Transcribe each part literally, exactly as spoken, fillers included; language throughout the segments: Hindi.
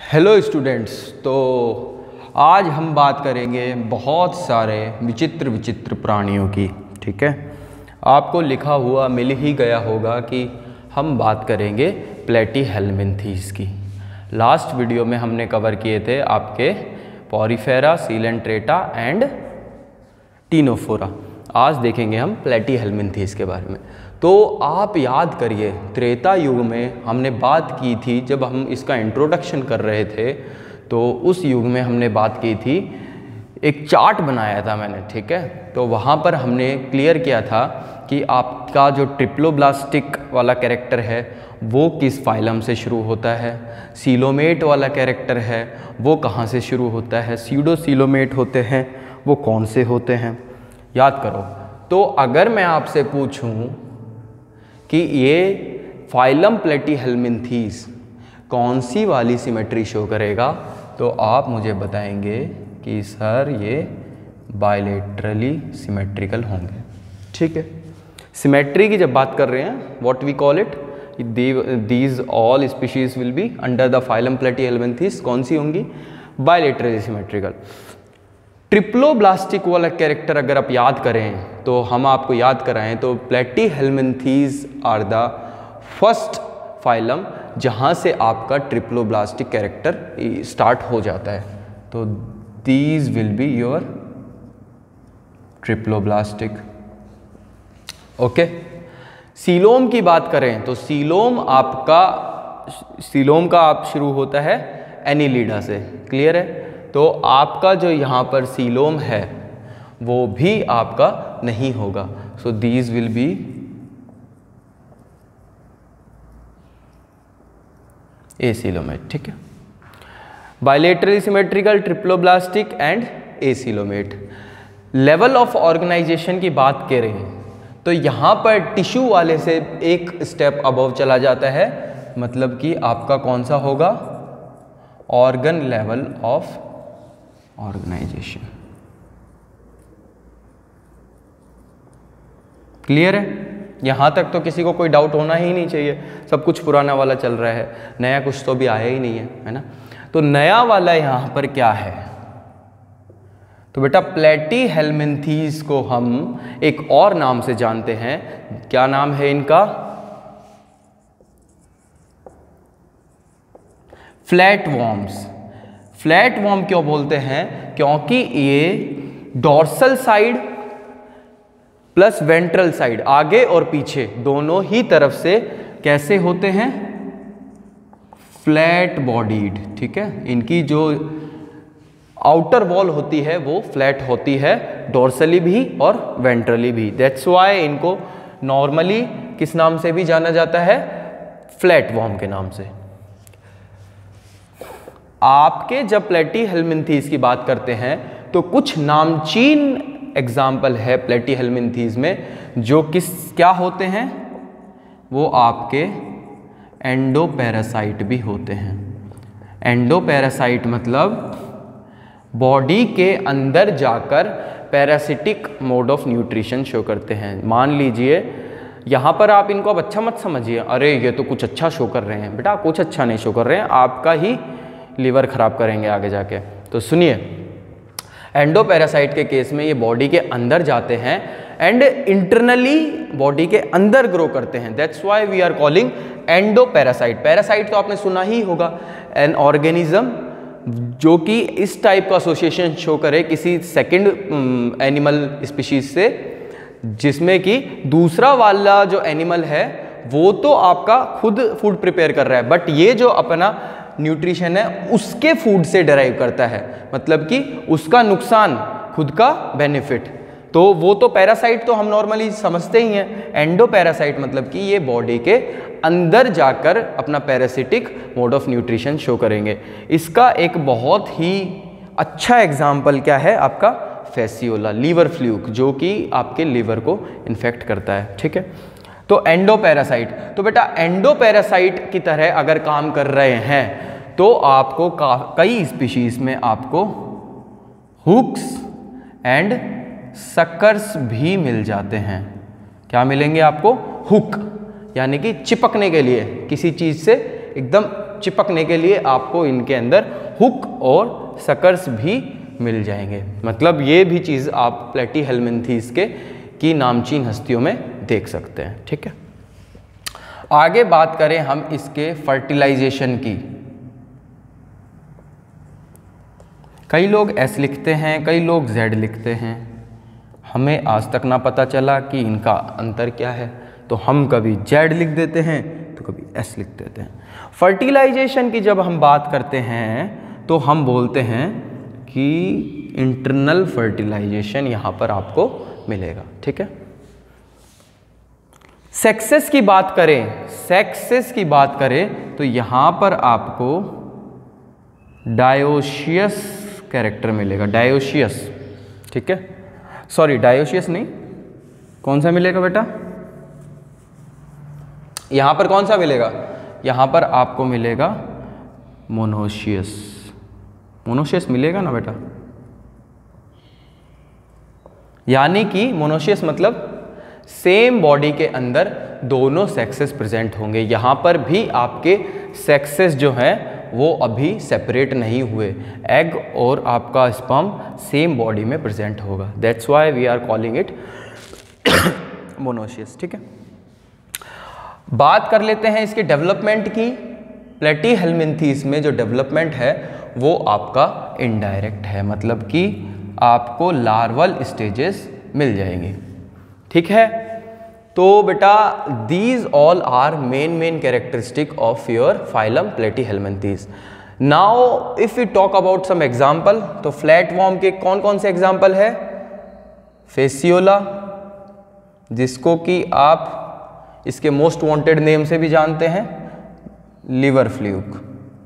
हेलो स्टूडेंट्स, तो आज हम बात करेंगे बहुत सारे विचित्र विचित्र प्राणियों की। ठीक है, आपको लिखा हुआ मिल ही गया होगा कि हम बात करेंगे प्लेटीहेल्मिन्थीस की। लास्ट वीडियो में हमने कवर किए थे आपके पॉरीफेरा, सीलेंट्रेटा एंड टीनोफोरा। आज देखेंगे हम प्लेटीहेल्मिन्थीस के बारे में। तो आप याद करिए, त्रेता युग में हमने बात की थी, जब हम इसका इंट्रोडक्शन कर रहे थे तो उस युग में हमने बात की थी, एक चार्ट बनाया था मैंने। ठीक है, तो वहाँ पर हमने क्लियर किया था कि आपका जो ट्रिप्लोब्लास्टिक वाला कैरेक्टर है वो किस फाइलम से शुरू होता है, सीलोमेट वाला कैरेक्टर है वो कहाँ से शुरू होता है, स्यूडोसीलोमेट होते हैं वो कौन से होते हैं, याद करो। तो अगर मैं आपसे पूछूं कि ये फाइलम प्लेटीहेल्मिन्थीस कौन सी वाली सिमेट्री शो करेगा, तो आप मुझे बताएंगे कि सर ये बायलेटरली सिमेट्रिकल होंगे। ठीक है, सिमेट्री की जब बात कर रहे हैं, what we call it, these all species will be under the phylum platyhelminthes. कौन सी होंगी? Bilaterally symmetrical. ट्रिप्लोब्लास्टिक वाला कैरेक्टर अगर आप याद करें तो हम आपको याद कराएं तो platyhelminthes are the first phylum जहां से आपका ट्रिप्लोब्लास्टिक कैरेक्टर स्टार्ट हो जाता है। तो these will be your triploblastic. Okay, coelom की बात करें तो सीलोम आपका सीलोम का आप शुरू होता है एनिलिडा से। क्लियर है? तो आपका जो यहाँ पर सीलोम है वो भी आपका नहीं होगा। So these will be acoelomate. ठीक है, bilaterally symmetrical, triploblastic and acoelomate. Level of organisation की बात करें तो यहाँ पर टिश्यू वाले से एक स्टेप अबव चला जाता है, मतलब कि आपका कौन सा होगा? Organ level of organisation. Clear है? यहां तक तो किसी को कोई डाउट होना ही नहीं चाहिए, सब कुछ पुराना वाला चल रहा है, नया कुछ तो भी आया ही नहीं है, है ना। तो नया वाला यहां पर क्या है? तो बेटा प्लेटीहेल्मिन्थीस को हम एक और नाम से जानते हैं। क्या नाम है इनका? Flat worms. फ्लैट वॉर्म क्यों बोलते हैं? क्योंकि ये dorsal side plus ventral side, आगे और पीछे दोनों ही तरफ से कैसे होते हैं? Flat bodied. ठीक है, इनकी जो आउटर वॉल होती है वो फ्लैट होती है, डॉर्सली भी और वेंट्रली भी। दैट्स वाई इनको नॉर्मली किस नाम से भी जाना जाता है? फ्लैट वॉर्म के नाम से। आपके जब प्लेटीहेल्मिन्थीस की बात करते हैं तो कुछ नामचीन एग्जाम्पल है प्लेटीहेल्मिन्थीस में, जो किस क्या होते हैं? वो आपके एंडोपैरासाइट भी होते हैं। एंडोपैरासाइट मतलब बॉडी के अंदर जाकर parasitic mode of nutrition show करते हैं। मान लीजिए यहाँ पर आप इनको अब अच्छा मत समझिए, अरे ये तो कुछ अच्छा शो कर रहे हैं। बेटा कुछ अच्छा नहीं शो कर रहे हैं, आपका ही लीवर खराब करेंगे आगे जाके। तो सुनिए, एंडोपैरासाइट के केस में ये बॉडी के अंदर जाते हैं एंड इंटरनली बॉडी के अंदर ग्रो करते हैं। That's why we are calling endoparasite. Parasite तो आपने सुना ही होगा, एन ऑर्गेनिज्म जो कि इस टाइप का एसोसिएशन शो करे किसी सेकंड एनिमल स्पीशीज से, जिसमें कि दूसरा वाला जो एनिमल है वो तो आपका खुद फूड प्रिपेयर कर रहा है, बट ये जो अपना न्यूट्रिशन है उसके फूड से डराइव करता है, मतलब कि उसका नुकसान खुद का बेनिफिट। तो वो तो पैरासाइट तो हम नॉर्मली समझते ही हैं। एंडोपैरासाइट मतलब कि ये बॉडी के अंदर जाकर अपना parasitic mode of nutrition show करेंगे। इसका एक बहुत ही अच्छा एग्जाम्पल क्या है? आपका फैसियोला, लीवर फ्लूक, जो कि आपके लीवर को इन्फेक्ट करता है। ठीक है, तो एंडोपैरासाइट। तो बेटा एंडोपैरासाइट की तरह अगर काम कर रहे हैं तो आपको कई स्पीशीज में आपको हुक्स एंड सकर्स भी मिल जाते हैं। क्या मिलेंगे आपको? हुक, यानी कि चिपकने के लिए, किसी चीज से एकदम चिपकने के लिए आपको इनके अंदर हुक और सकर्स भी मिल जाएंगे। मतलब ये भी चीज़ आप प्लेटीहेल्मिन्थीज के की नामचीन हस्तियों में देख सकते हैं। ठीक है, आगे बात करें हम इसके फर्टिलाइजेशन की। कई लोग एस लिखते हैं, कई लोग जेड लिखते हैं। हमें आज तक ना पता चला कि इनका अंतर क्या है, तो हम कभी जेड लिख देते हैं तो कभी एस लिख देते हैं। फर्टिलाइजेशन की जब हम बात करते हैं तो हम बोलते हैं कि इंटरनल फर्टिलाइजेशन यहाँ पर आपको मिलेगा। ठीक है, सेक्सेस की बात करें, सेक्सेस की बात करें तो यहाँ पर आपको डायोशियस कैरेक्टर मिलेगा, डायोशियस। ठीक है, सॉरी डायोशियस नहीं, कौन सा मिलेगा बेटा, यहां पर कौन सा मिलेगा, यहां पर आपको मिलेगा मोनोशियस। मोनोशियस मिलेगा ना बेटा, यानी कि मोनोशियस मतलब सेम बॉडी के अंदर दोनों सेक्सेस प्रेजेंट होंगे। यहां पर भी आपके सेक्सेस जो हैं वो अभी सेपरेट नहीं हुए, एग और आपका स्पर्म सेम बॉडी में प्रेजेंट होगा। That's why we are calling it monoecious. ठीक है, बात कर लेते हैं इसके डेवलपमेंट की। प्लेटीहेल्मिन्थीज में जो डेवलपमेंट है वो आपका इनडायरेक्ट है, मतलब कि आपको लार्वल स्टेजेस मिल जाएंगे। ठीक है, तो बेटा these all are main main characteristic of your phylum platyhelminthes. Now if you talk about some example, तो फ्लैट वॉर्म के कौन कौन से एग्जाम्पल है, फेसियोला, जिसको कि आप इसके मोस्ट वांटेड नेम से भी जानते हैं, लिवर फ्लूक।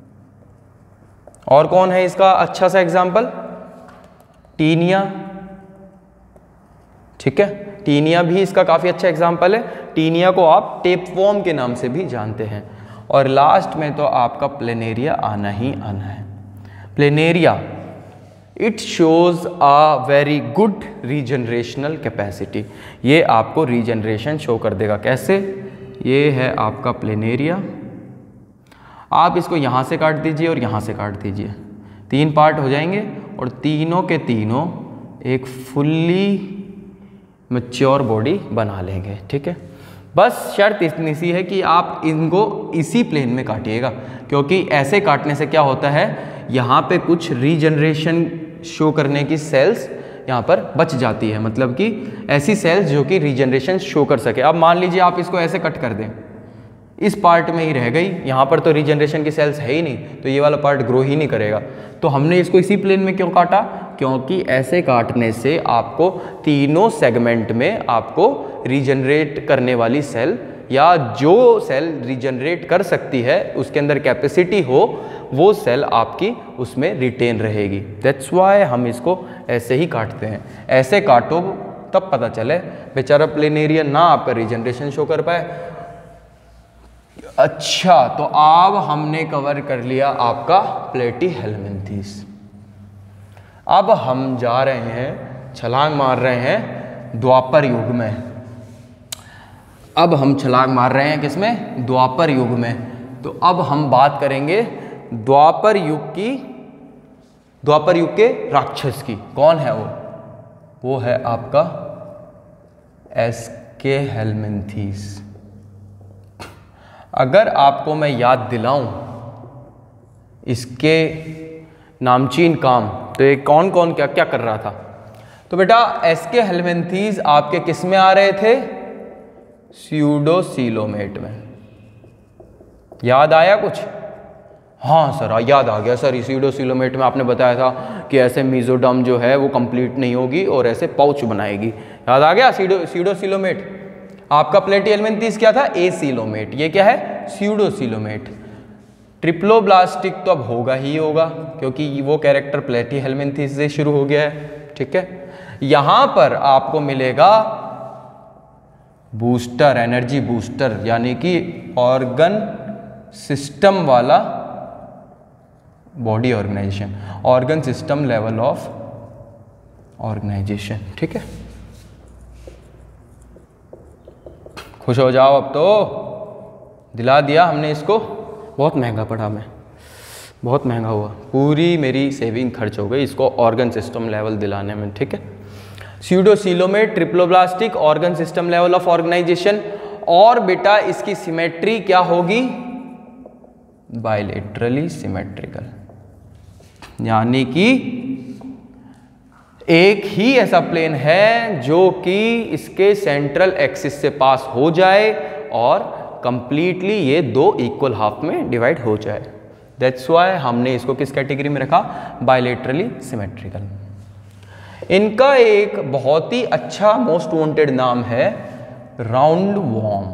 और कौन है इसका अच्छा सा एग्जाम्पल, टीनिया। ठीक है, टीनिया भी इसका काफ़ी अच्छा एग्जाम्पल है। टीनिया को आप टेपवॉर्म के नाम से भी जानते हैं। और लास्ट में तो आपका प्लेनेरिया आना ही आना है। Planaria it shows a very good regenerational capacity, ये आपको रीजनरेशन शो कर देगा। कैसे, ये है आपका प्लेनेरिया, आप इसको यहाँ से काट दीजिए और यहाँ से काट दीजिए, तीन पार्ट हो जाएंगे और तीनों के तीनों एक फुल्ली मैच्योर बॉडी बना लेंगे। ठीक है, बस शर्त इतनी सी है कि आप इनको इसी प्लेन में काटिएगा, क्योंकि ऐसे काटने से क्या होता है, यहाँ पे कुछ रीजनरेशन शो करने की सेल्स यहाँ पर बच जाती है, मतलब कि ऐसी सेल्स जो कि रीजनरेशन शो कर सके। अब मान लीजिए आप इसको ऐसे कट कर दें, इस पार्ट में ही रह गई, यहाँ पर तो रीजनरेशन की सेल्स है ही नहीं, तो ये वाला पार्ट ग्रो ही नहीं करेगा। तो हमने इसको इसी प्लेन में क्यों काटा, क्योंकि ऐसे काटने से आपको तीनों सेगमेंट में आपको रीजनरेट करने वाली सेल या जो सेल रीजनरेट कर सकती है, उसके अंदर कैपेसिटी हो, वो सेल आपकी उसमें रिटेन रहेगी। दैट्स वाई हम इसको ऐसे ही काटते हैं। ऐसे काटो तब पता चले, बेचारा प्लेनेरिया ना आपका रीजनरेशन शो कर पाए। अच्छा, तो अब हमने कवर कर लिया आपका प्लेटीहेल्मिन्थीज। अब हम जा रहे हैं, छलांग मार रहे हैं द्वापर युग में। अब हम छलांग मार रहे हैं किसमें, द्वापर युग में। तो अब हम बात करेंगे द्वापर युग की, द्वापर युग के राक्षस की। कौन है वो, वो है आपका एस्केहेल्मिन्थीज। अगर आपको मैं याद दिलाऊं इसके नामचीन काम, तो ये कौन कौन क्या क्या कर रहा था। तो बेटा एस्केहेल्मिन्थीज आपके किस में आ रहे थे, स्यूडोसीलोमेट में। याद आया कुछ, हाँ सर याद आ गया सर, स्यूडोसीलोमेट में आपने बताया था कि ऐसे मीजोडर्म जो है वो कंप्लीट नहीं होगी और ऐसे पाउच बनाएगी। याद आ गया, स्यूडोसीलोमेट। आपका प्लेटीहेल्मिन्थीज क्या था, एसीलोमेट। ये क्या है, स्यूडोसीलोमेट। ट्रिप्लोब्लास्टिक तो अब होगा ही होगा, क्योंकि वो कैरेक्टर प्लेटीहेल्मिन्थीज से शुरू हो गया है। ठीक है, यहां पर आपको मिलेगा बूस्टर, एनर्जी बूस्टर, यानी कि ऑर्गन सिस्टम वाला body organisation, organ system level of organisation. ठीक है, खुश हो जाओ, अब तो दिला दिया हमने इसको बहुत महंगा पड़ा मैं, बहुत महंगा हुआ, पूरी मेरी सेविंग खर्च हो गई इसको ऑर्गन सिस्टम लेवल दिलाने में, ठीक है। Pseudocoelomate triploblastic organ system level of organisation, और बेटा इसकी सिमेट्री क्या होगी, बायलेटरली सिमेट्रिकल, यानी कि एक ही ऐसा प्लेन है जो कि इसके सेंट्रल एक्सिस से पास हो जाए और कंप्लीटली ये दो इक्वल हाफ में डिवाइड हो जाए। दैट्स व्हाई हमने इसको किस कैटेगरी में रखा, बायलेटरली सिमेट्रिकल। इनका एक बहुत ही अच्छा मोस्ट वांटेड नाम है राउंड वॉर्म।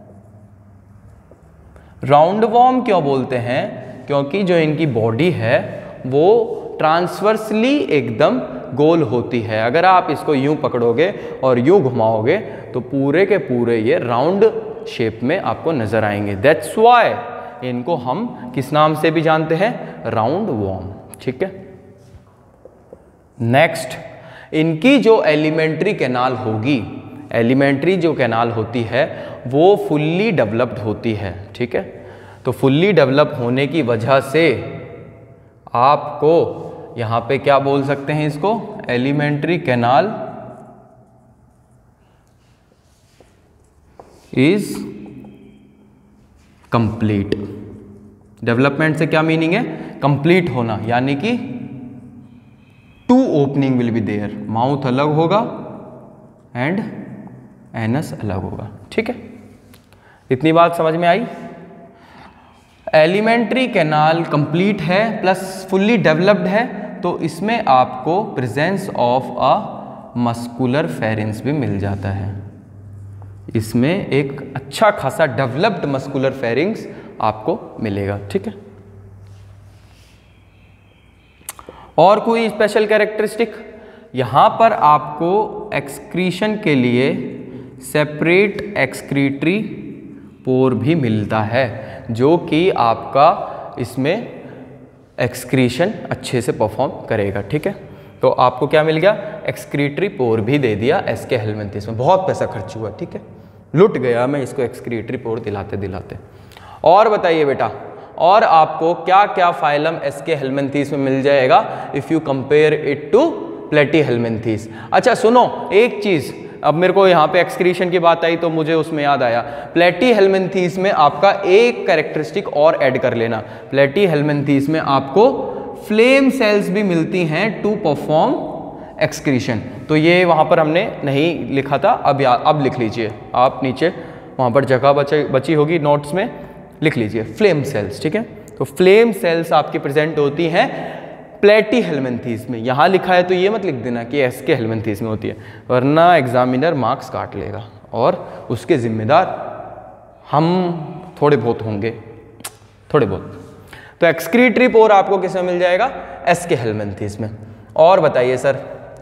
राउंड वॉर्म क्यों बोलते हैं, क्योंकि जो इनकी बॉडी है वो ट्रांसवर्सली एकदम गोल होती है। अगर आप इसको यूं पकड़ोगे और यूं घुमाओगे तो पूरे के पूरे ये राउंड शेप में आपको नजर आएंगे। दैट्स व्हाई इनको हम किस नाम से भी जानते हैं, राउंड वॉर्म, ठीक है। नेक्स्ट, इनकी जो एलिमेंट्री कैनाल होगी, एलिमेंट्री जो कैनाल होती है वो फुल्ली डेवलप्ड होती है, ठीक है। तो फुल्ली डेवलप होने की वजह से आपको यहाँ पे क्या बोल सकते हैं इसको, alimentary canal is complete. Development से क्या मीनिंग है, कंप्लीट होना, यानी कि two opening will be there, mouth अलग होगा एंड एनस अलग होगा, ठीक है। इतनी बात समझ में आई। एलिमेंट्री कैनाल कंप्लीट है प्लस फुल्ली डेवलप्ड है, तो इसमें आपको presence of a muscular pharynx भी मिल जाता है। इसमें एक अच्छा खासा डेवलप्ड मस्कुलर फेरिंग्स आपको मिलेगा, ठीक है। और कोई स्पेशल कैरेक्टरिस्टिक, यहां पर आपको एक्सक्रीशन के लिए सेपरेट एक्सक्रीटरी पोर भी मिलता है, जो कि आपका इसमें एक्सक्रीशन अच्छे से परफॉर्म करेगा, ठीक है। तो आपको क्या मिल गया, एक्सक्रीटरी पोर भी दे दिया एसके हेलमिंथिस में। बहुत पैसा खर्च हुआ, ठीक है, लुट गया मैं इसको एक्सक्रीटरी पोर दिलाते दिलाते। और बताइए बेटा, और आपको क्या क्या फाइलम एसके हेलमिंथिस में मिल जाएगा if you compare it to platyhelminthes. अच्छा सुनो एक चीज़, अब मेरे को यहाँ पे एक्सक्रीशन की बात आई तो मुझे उसमें याद आया, प्लेटीहेल्मिन्थीस में आपका एक कैरेक्टरिस्टिक और ऐड कर लेना। प्लेटीहेल्मिन्थीस में आपको फ्लेम सेल्स भी मिलती हैं टू परफॉर्म एक्सक्रीशन। तो ये वहाँ पर हमने नहीं लिखा था, अब या अब लिख लीजिए आप, नीचे वहाँ पर जगह बची बची होगी नोट्स में, लिख लीजिए फ्लेम सेल्स, ठीक है। तो फ्लेम सेल्स आपकी प्रेजेंट होती हैं प्लेटीहेल्मिन्थीस में। यहाँ लिखा है तो ये मत लिख देना कि एसके हेलमिंथिस में होती है, वरना एग्जामिनर मार्क्स काट लेगा और उसके जिम्मेदार हम थोड़े बहुत होंगे, थोड़े बहुत। तो एक्सक्रीटरी पोर आपको किस में मिल जाएगा, एसके हेलमिंथिस में। और बताइए सर,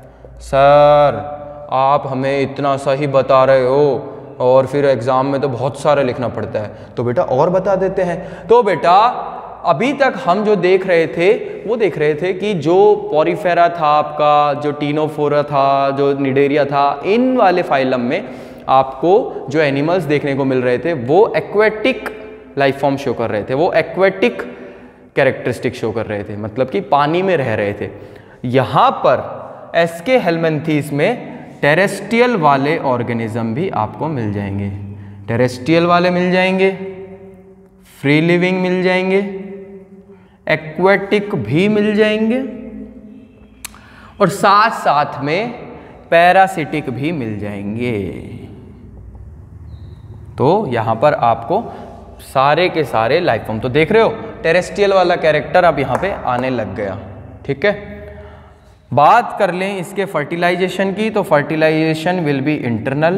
सर आप हमें इतना सही बता रहे हो और फिर एग्जाम में तो बहुत सारा लिखना पड़ता है, तो बेटा और बता देते हैं। तो बेटा अभी तक हम जो देख रहे थे वो देख रहे थे कि जो पॉरीफेरा था आपका, जो टीनोफोरा था, जो निडेरिया था, इन वाले फाइलम में आपको जो एनिमल्स देखने को मिल रहे थे वो एक्वेटिक लाइफ फॉर्म शो कर रहे थे, वो एक्वेटिक कैरेक्टरिस्टिक शो कर रहे थे, मतलब कि पानी में रह रहे थे। यहाँ पर एसके हेलमिंथिस में टेरेस्ट्रियल वाले ऑर्गेनिज्म भी आपको मिल जाएंगे, टेरेस्ट्रियल वाले मिल जाएंगे, फ्री लिविंग मिल जाएंगे, एक्वेटिक भी मिल जाएंगे और साथ साथ में पैरासिटिक भी मिल जाएंगे। तो यहां पर आपको सारे के सारे लाइफ फॉर्म तो देख रहे हो, टेरेस्ट्रियल वाला कैरेक्टर अब यहां पे आने लग गया, ठीक है। बात कर लें इसके फर्टिलाइजेशन की, तो fertilisation will be internal.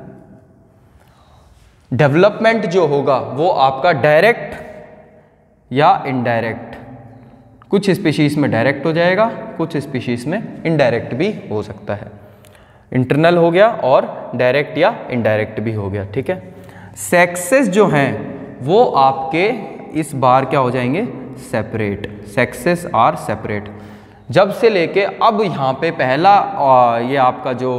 Development जो होगा वो आपका डायरेक्ट या इनडायरेक्ट, कुछ स्पीशीज में डायरेक्ट हो जाएगा, कुछ स्पीशीज में इनडायरेक्ट भी हो सकता है। इंटरनल हो गया और डायरेक्ट या इनडायरेक्ट भी हो गया, ठीक है। सेक्सेस जो हैं वो आपके इस बार क्या हो जाएंगे, सेपरेट, सेक्सेस आर सेपरेट। जब से लेके अब यहाँ पे पहला ये आपका जो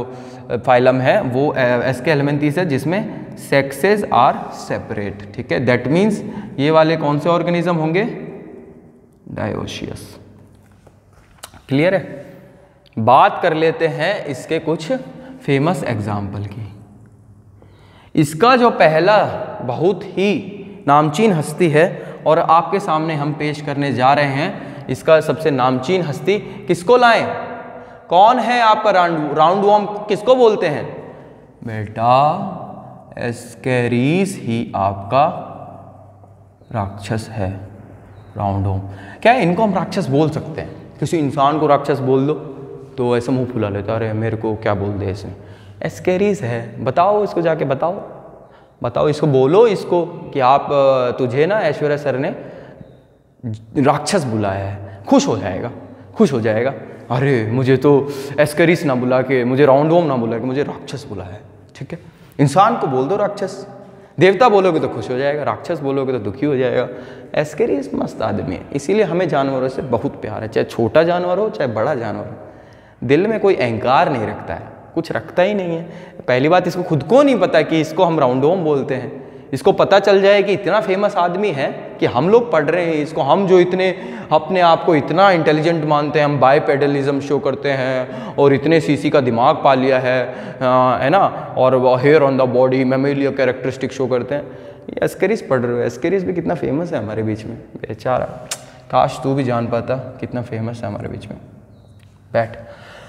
फाइलम है वो एस्के हेलमिंथीज है जिसमें सेक्सेस आर सेपरेट, ठीक है। दैट मीन्स ये वाले कौन से ऑर्गेनिज्म होंगे, डायोशियस। क्लियर है। बात कर लेते हैं इसके कुछ फेमस एग्जाम्पल की। इसका जो पहला बहुत ही नामचीन हस्ती है और आपके सामने हम पेश करने जा रहे हैं, इसका सबसे नामचीन हस्ती किसको लाएं, कौन है आपका राउंड राउंड वॉर्म किसको बोलते हैं बेटा, एस्केरिस ही आपका राक्षस है, राउंड वॉर्म। क्या है, इनको हम राक्षस बोल सकते हैं। किसी इंसान को राक्षस बोल दो तो ऐसा मुंह फुला लेता, अरे मेरे को क्या बोल दे इसने, एस्केरिस है, बताओ इसको, जाके बताओ बताओ इसको, बोलो इसको कि आप तुझे ना ऐश्वर्या सर ने राक्षस बुलाया है, खुश हो जाएगा, खुश हो जाएगा। अरे मुझे तो एस्केरिस ना बुला के, मुझे राउंड वॉर्म ना बुला के, मुझे राक्षस बुलाया है, ठीक है। इंसान को बोल दो राक्षस, देवता बोलोगे तो खुश हो जाएगा, राक्षस बोलोगे तो दुखी हो जाएगा। एस्केरिस मस्त आदमी है, इसीलिए हमें जानवरों से बहुत प्यार है, चाहे छोटा जानवर हो चाहे बड़ा जानवर हो। दिल में कोई अहंकार नहीं रखता है, कुछ रखता ही नहीं है। पहली बात, इसको खुद को नहीं पता कि इसको हम राउंड वॉर्म बोलते हैं। इसको पता चल जाए कि इतना फेमस आदमी है कि हम लोग पढ़ रहे हैं इसको, हम जो इतने अपने आप को इतना इंटेलिजेंट मानते हैं, हम बाइपेडलिज्म शो करते हैं और इतने सीसी का दिमाग पा लिया है है ना, और hair on the body, mammalia characteristic show करते हैं। ये एस्केरिस पढ़ रहे हो, एस्केरिस भी कितना फेमस है हमारे बीच में, बेचारा, काश तू भी जान पाता कितना फेमस है हमारे बीच में। बैठ।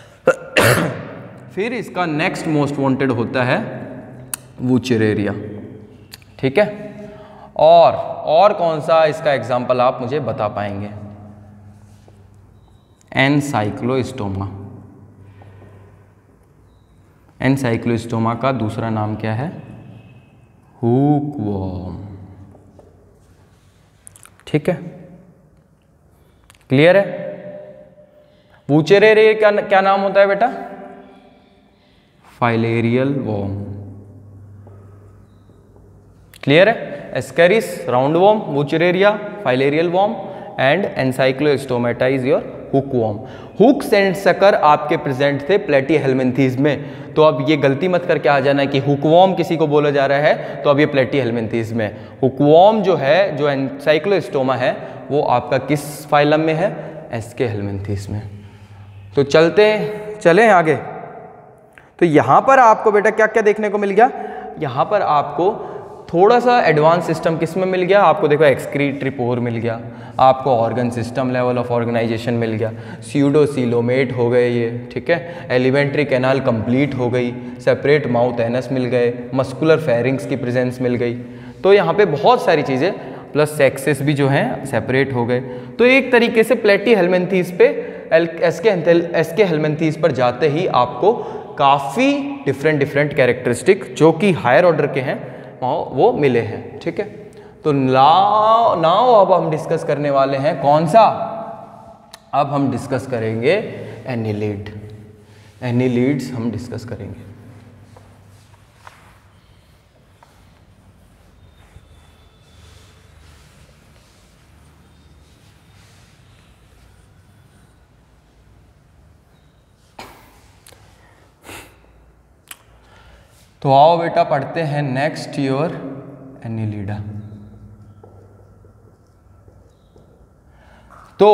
फिर इसका नेक्स्ट मोस्ट वांटेड होता है वुचरेरिया, ठीक है। और और कौन सा इसका एग्जाम्पल आप मुझे बता पाएंगे, एनसाइक्लोस्टोमा। एनसाइक्लोस्टोमा का दूसरा नाम क्या है, हुकवॉर्म, ठीक है। क्लियर है। वुचरेरिया का क्या नाम होता है बेटा, फाइलेरियल वॉर्म। क्लियर है। Ascaris round worm, wuchereria filarial worm and ancylostoma is your hookworm. Hooks and sucker आपके प्रेजेंट थे प्लेटीहेल्मिन्थीज में, तो अब ये गलती मत करके आ जाना कि हुकवॉर्म किसी को बोला जा रहा है तो अब ये प्लेटीहेल्मिन्थीज में। हुकवॉर्म जो है, जो एनसाइक्लोस्टोमा है, वो आपका किस फाइलम में है, एस्केहेल्मिन्थीज में। तो चलते चलें आगे। तो यहाँ पर आपको बेटा क्या क्या देखने को मिल गया, यहाँ पर आपको थोड़ा सा एडवांस सिस्टम किस में मिल गया, आपको देखो एक्सक्रीटरी पोर मिल गया, आपको organ system level of organisation मिल गया, स्यूडोसीलोमेट हो गए ये, ठीक है। एलिमेंट्री कैनाल कंप्लीट हो गई, सेपरेट माउथ एनस मिल गए, मस्कुलर फेरिंग्स की प्रेजेंस मिल गई। तो यहाँ पे बहुत सारी चीज़ें, प्लस सेक्सेस भी जो हैं सेपरेट हो गए। तो एक तरीके से प्लेटीहेल्मिन्थीज पे एस्के एस्केहेल्मिन्थीज पर जाते ही आपको काफ़ी डिफरेंट डिफरेंट कैरेक्टरिस्टिक जो कि हायर ऑर्डर के हैं वो मिले हैं, ठीक है। तो नाउ नाउ अब हम डिस्कस करने वाले हैं कौन सा, अब हम डिस्कस करेंगे एनिलिड। एनिलिड्स हम डिस्कस करेंगे। तो आओ बेटा पढ़ते हैं नेक्स्ट योर एनिलिडा। तो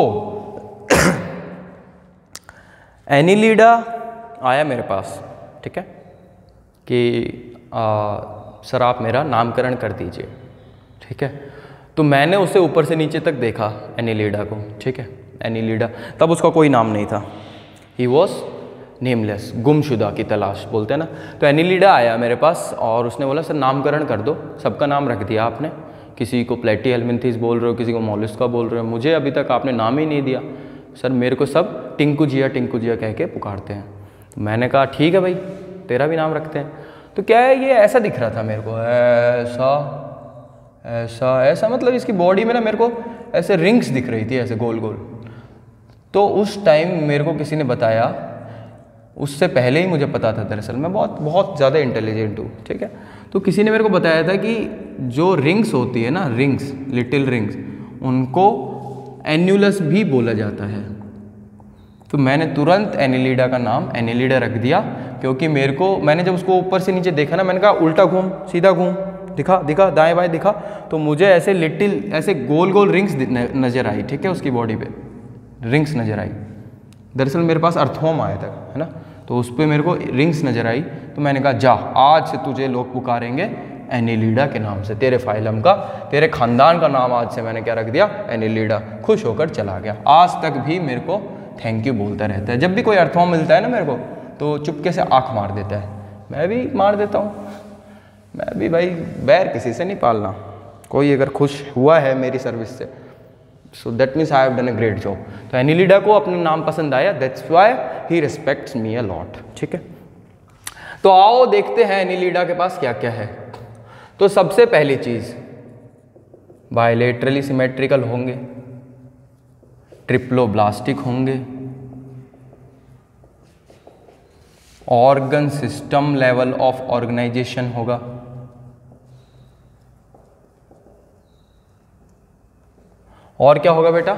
एनिलिडा आया मेरे पास, ठीक है, कि आ, सर आप मेरा नामकरण कर दीजिए, ठीक है। तो मैंने उसे ऊपर से नीचे तक देखा एनिलिडा को, ठीक है। एनिलिडा तब उसका कोई नाम नहीं था, ही वॉज नेमलेस, गुमशुदा की तलाश बोलते हैं ना। तो एनिलिडा आया मेरे पास और उसने बोला सर नामकरण कर दो। सबका नाम रख दिया आपने, किसी को प्लेटीहेल्मिन्थीज बोल रहे हो, किसी को मोलस्का बोल रहे हो, मुझे अभी तक आपने नाम ही नहीं दिया। सर मेरे को सब टिंकू जिया टिंकू जिया कह के पुकारते हैं। तो मैंने कहा ठीक है भाई, तेरा भी नाम रखते हैं। तो क्या है, ये ऐसा दिख रहा था मेरे को, ऐसा ऐसा ऐसा, मतलब इसकी बॉडी में ना मेरे को ऐसे रिंग्स दिख रही थी, ऐसे गोल गोल। तो उस टाइम मेरे को किसी ने बताया, उससे पहले ही मुझे पता था, दरअसल मैं बहुत बहुत ज़्यादा इंटेलिजेंट हूँ, ठीक है। तो किसी ने मेरे को बताया था कि जो रिंग्स होती है ना, रिंग्स, लिटिल रिंग्स, उनको एन्युलस भी बोला जाता है। तो मैंने तुरंत एनिलिडा का नाम एनिलिडा रख दिया, क्योंकि मेरे को, मैंने जब उसको ऊपर से नीचे देखा ना, मैंने कहा उल्टा घूम, सीधा घूम, दिखा दिखा दाएं बाएं दिखा, तो मुझे ऐसे लिटिल ऐसे गोल गोल रिंग्स नज़र आई, ठीक है, उसकी बॉडी पे रिंग्स नज़र आई। दरअसल मेरे पास अर्थोम आया था, है ना, तो उस पर मेरे को रिंग्स नज़र आई, तो मैंने कहा जा, आज से तुझे लोग पुकारेंगे एनिलिडा के नाम से, तेरे फाइलम का, तेरे खानदान का नाम आज से मैंने क्या रख दिया, एनिलिडा। खुश होकर चला गया। आज तक भी मेरे को थैंक यू बोलता रहता है। जब भी कोई अर्थोम मिलता है ना मेरे को, तो चुपके से आँख मार देता है, मैं भी मार देता हूँ। मैं भी भाई बैर किसी से नहीं पालना। कोई अगर खुश हुआ है मेरी सर्विस से, so that means I have done a great job. तो एनिलिडा को अपना नाम पसंद आया, that's why he respects me a lot. ठीक है, तो आओ देखते हैं एनिलिडा के पास क्या क्या है। तो सबसे पहली चीज, बायलेटरली सिमेट्रिकल होंगे, ट्रिप्लोब्लास्टिक होंगे, organ system level of organisation होगा, और क्या होगा बेटा,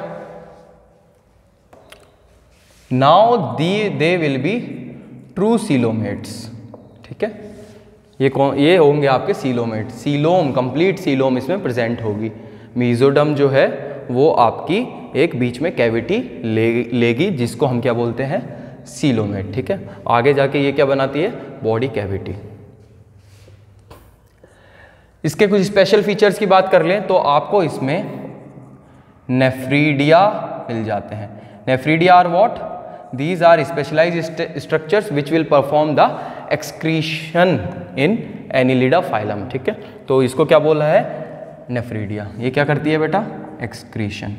now the they will be true coelomates. ठीक है, ये कौन, ये होंगे आपके सीलोमेट। सीलोम, कंप्लीट सीलोम इसमें प्रेजेंट होगी। मीजोडम जो है वो आपकी एक बीच में कैविटी ले लेगी, जिसको हम क्या बोलते हैं, सीलोमेट। ठीक है, आगे जाके ये क्या बनाती है, बॉडी कैविटी। इसके कुछ स्पेशल फीचर्स की बात कर लें तो आपको इसमें नेफ्रीडिया मिल जाते हैं। Nephridia are what, these are specialised structures which will perform the excretion in annelida phylum. ठीक है, तो इसको क्या बोला है, नेफ्रीडिया। ये क्या करती है बेटा, एक्सक्रीशन।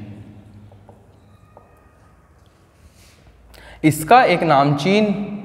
इसका एक नामचीन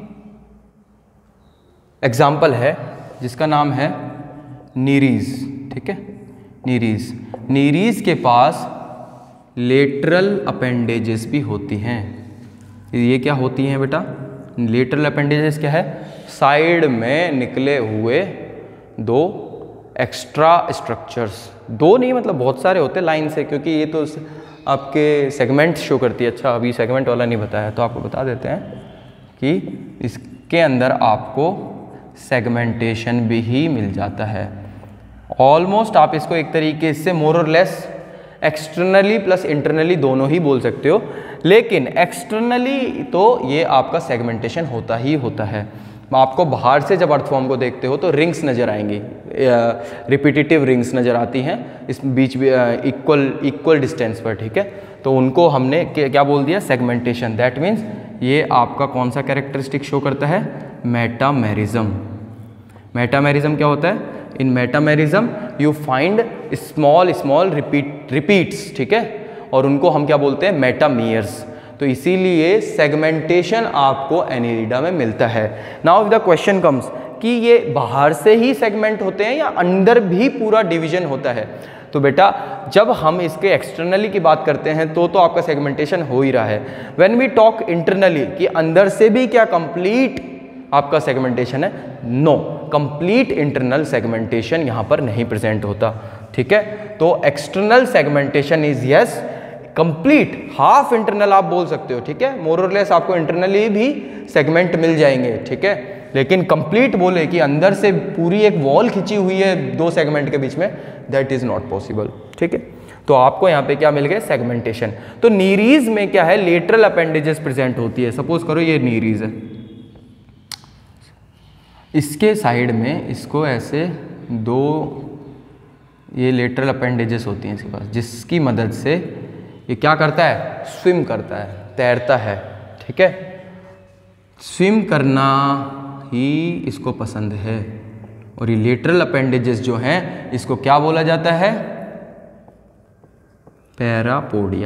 एग्जाम्पल है जिसका नाम है नीरीज। ठीक है, नीरीज। नीरीज के पास लेटरल अपेंडेजेस भी होती हैं। ये क्या होती हैं बेटा, लेटरल अपेंडेजेस क्या है, साइड में निकले हुए दो एक्स्ट्रा स्ट्रक्चर्स। दो नहीं, मतलब बहुत सारे होते हैं लाइन से, क्योंकि ये तो आपके सेगमेंट शो करती है। अच्छा, अभी सेगमेंट वाला नहीं बताया तो आपको बता देते हैं कि इसके अंदर आपको सेगमेंटेशन भी ही मिल जाता है। ऑलमोस्ट आप इसको एक तरीके से मोर और लेस एक्सटर्नली प्लस इंटरनली दोनों ही बोल सकते हो, लेकिन एक्सटर्नली तो ये आपका सेगमेंटेशन होता ही होता है। आपको बाहर से जब अर्थफॉर्म को देखते हो तो रिंग्स नज़र आएंगी, रिपीटिटिव रिंग्स नज़र आती हैं इस बीच इक्वल इक्वल डिस्टेंस पर। ठीक है, तो उनको हमने क्या बोल दिया, सेगमेंटेशन। दैट मीन्स ये आपका कौन सा कैरेक्टरिस्टिक शो करता है, मेटामेरिज्म। मेटामेरिज्म क्या होता है, in metamerism you find small small repeat repeats. ठीक है, और उनको हम क्या बोलते हैं, मेटामियर्स। तो इसीलिए सेगमेंटेशन आपको एनिलिडा में मिलता है। नाउ द क्वेश्चन कम्स कि ये बाहर से ही सेगमेंट होते हैं या अंदर भी पूरा डिवीजन होता है। तो बेटा जब हम इसके एक्सटर्नली की बात करते हैं तो तो आपका सेगमेंटेशन हो ही रहा है। व्हेन वी टॉक इंटरनली कि अंदर से भी क्या कंप्लीट आपका सेगमेंटेशन है, नो, कंप्लीट इंटरनल सेगमेंटेशन यहाँ पर नहीं प्रेजेंट होता। ठीक है, तो external segmentation is yes complete, half internal आप बोल सकते हो। ठीक है, मोर और लेस आपको इंटरनली भी सेगमेंट मिल जाएंगे। ठीक है, लेकिन कंप्लीट बोले कि अंदर से पूरी एक वॉल खिंची हुई है दो सेगमेंट के बीच में, दैट इज नॉट पॉसिबल। ठीक है, तो आपको यहाँ पे क्या मिल गया, सेगमेंटेशन। तो नीरीज में क्या है, लेटरल अपेंडेजेस प्रेजेंट होती है। सपोज करो ये नीरीज है, इसके साइड में इसको ऐसे दो ये लेटरल अपेंडेजेस होती हैं इसके पास, जिसकी मदद से ये क्या करता है, स्विम करता है, तैरता है। ठीक है, स्विम करना ही इसको पसंद है। और ये लेटरल अपेंडेजेस जो हैं इसको क्या बोला जाता है, पैरापोडिया।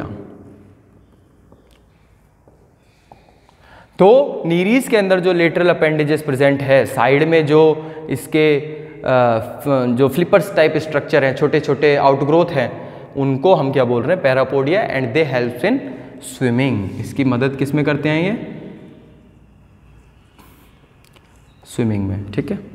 तो नीरीज के अंदर जो लेटरल अपेंडेजेस प्रेजेंट है, साइड में जो इसके जो फ्लिपर्स टाइप स्ट्रक्चर हैं, छोटे छोटे आउटग्रोथ हैं, उनको हम क्या बोल रहे हैं, parapodia. And they helps in swimming. इसकी मदद किस में करते हैं, ये स्विमिंग में। ठीक है,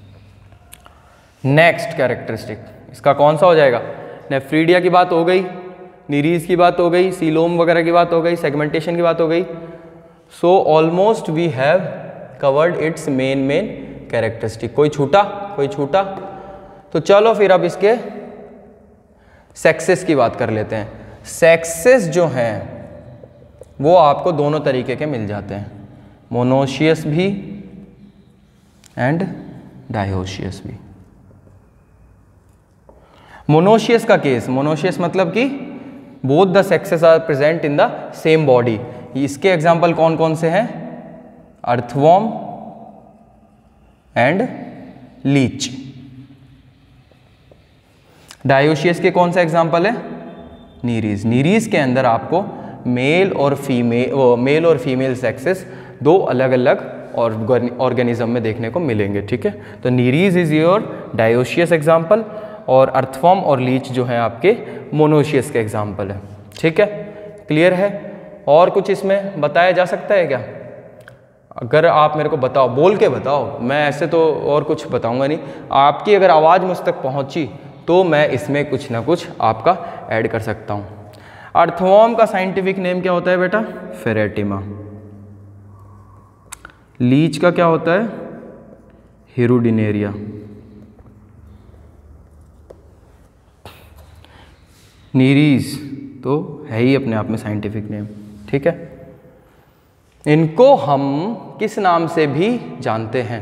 नेक्स्ट कैरेक्टरिस्टिक इसका कौन सा हो जाएगा, नेफ्रीडिया की बात हो गई, नीरीज की बात हो गई, सीलोम वगैरह की बात हो गई, सेगमेंटेशन की बात हो गई। So almost we have covered its main main characteristic. कोई छूटा कोई छूटा? तो चलो फिर अब इसके सेक्सेस की बात कर लेते हैं। सेक्सेस जो हैं वो आपको दोनों तरीके के मिल जाते हैं, मोनोशियस भी एंड डायोशियस भी। मोनोशियस का केस, मोनोशियस मतलब कि both the sexes are present in the same body. इसके एग्जाम्पल कौन कौन से हैं? Earthworm and Leach. डायोशियस के कौन सा एग्जाम्पल है? नीरीज। नीरीज के अंदर आपको मेल और फीमेल मेल और फीमेल सेक्सेस दो अलग अलग ऑर्गेनिज्म में देखने को मिलेंगे, ठीक है। तो Nereis is your dioecious example और अर्थवॉर्म और लीच जो है आपके मोनोशियस के एग्जाम्पल है, ठीक है। क्लियर है? और कुछ इसमें बताया जा सकता है क्या? अगर आप मेरे को बताओ, बोल के बताओ, मैं ऐसे तो और कुछ बताऊंगा नहीं। आपकी अगर आवाज़ मुझ तक पहुंची तो मैं इसमें कुछ ना कुछ आपका ऐड कर सकता हूं। अर्थवॉर्म का साइंटिफिक नेम क्या होता है बेटा? फेरेटिमा। लीच का क्या होता है? हिरुडिनेरिया। नीरीज तो है ही अपने आप में साइंटिफिक नेम, ठीक है। इनको हम किस नाम से भी जानते हैं?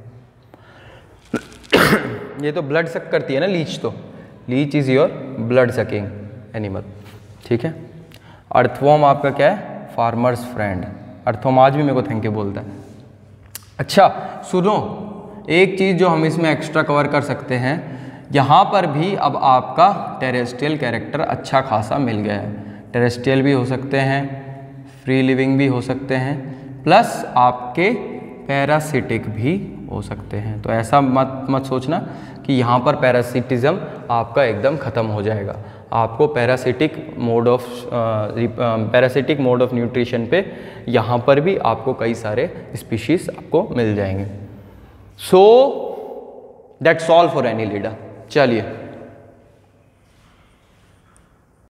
ये तो ब्लड सक करती है ना लीच, तो leech is your blood sucking animal, ठीक है। अर्थवॉर्म आपका क्या है? Farmers friend. अर्थवॉर्म आज भी मेरे को थैंक यू बोलता है। अच्छा सुनो, एक चीज़ जो हम इसमें एक्स्ट्रा कवर कर सकते हैं, यहाँ पर भी अब आपका टेरेस्ट्रियल कैरेक्टर अच्छा खासा मिल गया है। टेरेस्ट्रियल भी हो सकते हैं, फ्री लिविंग भी हो सकते हैं, प्लस आपके पैरासिटिक भी हो सकते हैं। तो ऐसा मत मत सोचना कि यहाँ पर पैरासिटिज्म आपका एकदम ख़त्म हो जाएगा। आपको parasitic mode of parasitic mode of nutrition पे यहाँ पर भी आपको कई सारे स्पीशीज़ आपको मिल जाएंगे। So that's all for any leader. चलिए